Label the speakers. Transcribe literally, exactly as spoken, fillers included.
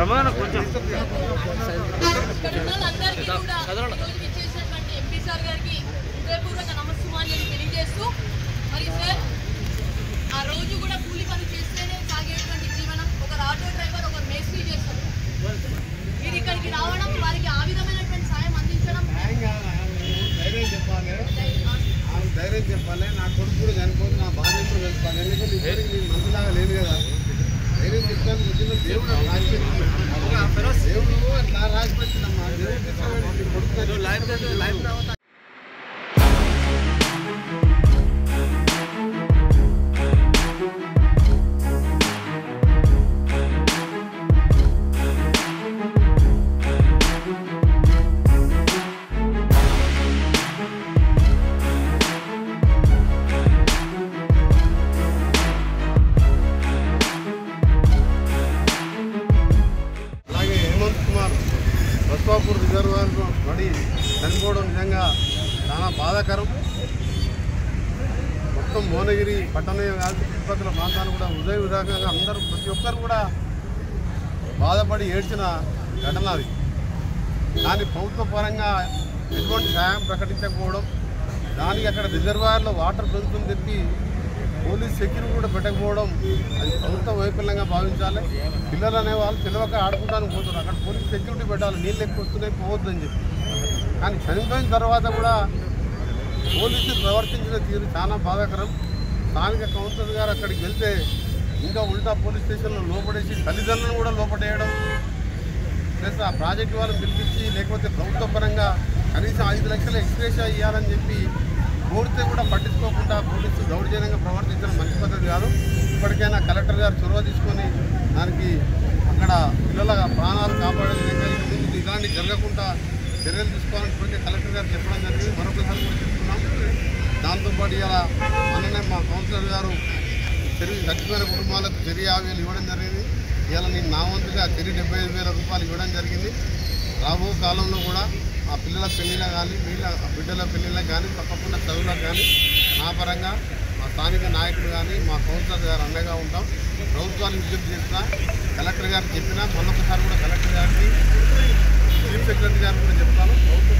Speaker 1: ప్రమాణం కొంచెం
Speaker 2: MP sir గారికి హృదయపూర్వక నమస్సుమాంజలి తెలియజేస్తూ మరి సార్ ఆ రోజు కూడా కూలి పని చేస్తేనే సాగేటువంటి జీవనం ఒక ఆటో డ్రైవర్ ఒక మేస్త్రీ చేస్తారు. మీరు ఇక్కడికి రావడం వారికి ఆ విధమైనటువంటి సాయం అందించడం
Speaker 3: ధైర్యం చెప్పాలి ధైర్యం చెప్పాలి నా కొడుకు కూడా చనిపోతే నా బాధ్యత కూడా తెలుసుకోవాలి. ఎందుకంటే ఇప్పటికి నేను మందులాగా లేదు కదా. ధైర్యం చెప్తాను వచ్చిన దేవుడు రాసిపెట్టి దేవుడు అట్లా రాసిపెట్టినమ్మా దేవుడు కొడుకు లైఫ్ బస్వాపూర్ రిజర్వాయర్ పడి చనిపోవడం నిజంగా చాలా బాధాకరం. మొత్తం భువనగిరి పట్టణమే కాదు చుట్టుపక్కల ప్రాంతాలు కూడా హృదయ విధానంగా అందరూ ప్రతి ఒక్కరు కూడా బాధపడి ఏడ్చిన ఘటన అది. దాని ప్రభుత్వ పరంగా ఎటువంటి సాయం ప్రకటించకపోవడం, దానికి అక్కడ రిజర్వాయర్లో వాటర్ పెరుగుతుంది చెప్పి పోలీస్ సెక్యూరిటీ కూడా పెట్టకపోవడం అది ప్రభుత్వ వైఫల్యంగా భావించాలి. పిల్లలు అనేవాళ్ళు తెలియక ఆడుకుంటానికి పోతున్నారు, అక్కడ పోలీస్ సెక్యూరిటీ పెట్టాలి, నీళ్ళు ఎక్కువ వస్తున్నాయి పోవద్దని చెప్పి. కానీ చనిపోయిన తర్వాత కూడా పోలీసులు ప్రవర్తించిన తీరు చాలా బాధాకరం. స్థానిక కౌన్సిలర్ గారు అక్కడికి వెళ్తే ఇంకా ఉల్టా పోలీస్ స్టేషన్లో లోపడేసి తల్లిదండ్రులను కూడా లోపడేయడం, ప్లస్ ఆ ప్రాజెక్టు వాళ్ళని పిలిపించి లేకపోతే ప్రభుత్వ పరంగా కనీసం ఐదు లక్షల ఎక్స్గ్రేషియా ఇవ్వాలని చెప్పి కోరితే కూడా పట్టించుకోకుండా పోలీసులు దౌర్జన్యంగా ప్రవర్తించడం మంచి పద్ధతి కాదు. ఇప్పటికైనా కలెక్టర్ గారు చొరవ తీసుకొని దానికి అక్కడ పిల్లల ప్రాణాలు కాపాడే విధంగా ముందు ఇలాంటి జరగకుండా చర్యలు తీసుకోవాలని ఇప్పటికే కలెక్టర్ గారు చెప్పడం జరిగింది. మరొకసారి కూడా చెప్తున్నాం. దాంతోపాటు ఇలా మొన్ననే మా కౌన్సిలర్ గారు చెరి చచ్చిపోయిన కుటుంబాలకు చెరి యాభై వేలు ఇవ్వడం జరిగింది. ఇలా నేను నా వంతుగా చెరి డెబ్బై ఐదు వేల రూపాయలు ఇవ్వడం జరిగింది. రాబో కాలంలో కూడా ఆ పిల్లల పెళ్ళిళ్ళ కానీ వీళ్ళ బిడ్డల పెళ్ళిళ్ళకి కానీ తప్పకుండా చదువులకు కానీ నా పరంగా మా స్థానిక నాయకులు కానీ మా కౌన్సిలర్ గారు అండగా ఉంటాం. ప్రభుత్వాన్ని విజ్ఞప్తి చేసినా కలెక్టర్ గారికి చెప్పినా మళ్ళొకసారి కూడా కలెక్టర్ గారికి చీఫ్ సెక్రటరీ గారికి కూడా చెప్తాను. ప్రభుత్వం